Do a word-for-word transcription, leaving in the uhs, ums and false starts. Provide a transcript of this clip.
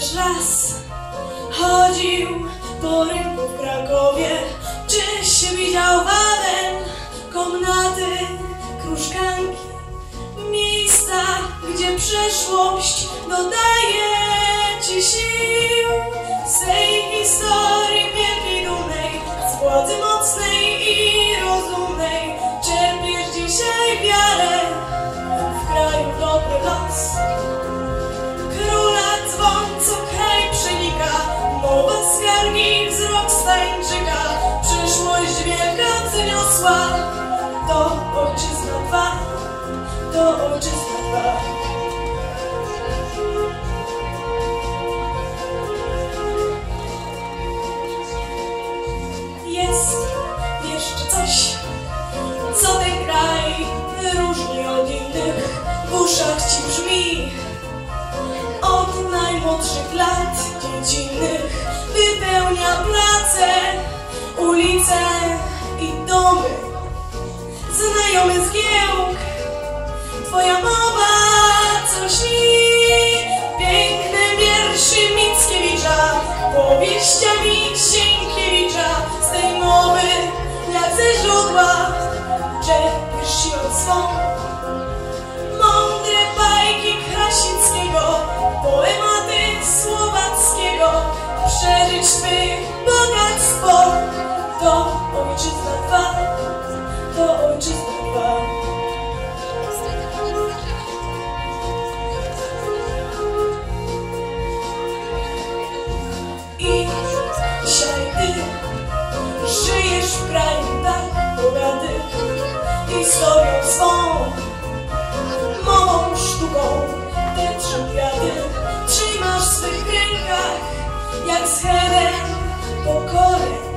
chociaż raz chodził po rynku w Krakowie, czyś widział Wawen, komnaty, krużganki, miejsca, gdzie przeszłość dodaje ci sił. Z tej historii wielkiej, dumnej, z władzy mocnej i rozumnej czerpiesz dzisiaj wiarę w kraju dobry los. Króla dzwon, co kraj przenika, mowa skargi, wzrok stańczyka, przyszłość wielka wzniosła. To ojczyzna dwa, to ojczyzna dwa. Jest jeszcze coś, co ten kraj różni od innych, w uszach ci brzmi. Od najmłodszych lat dziecinnych wypełnia place, ulice i domy. Znajomy zgiełk, twoja mowa co śni. Piękne wierszy Mickiewicza, powieściami Sienkiewicza. Z tej mowy jak ze źródła czerpiesz siłę swą. Mądre bajki Krasińskiego, poematy Słowackiego, przeżyć twych bogactwo. To ojczyzna dwa, to ojczyzna dwa. I dzisiaj ty żyjesz w kraju tak bogaty, historią swą, mową, sztuką, te trzy kwiaty trzymasz w swych rękach, jak schedę pokory.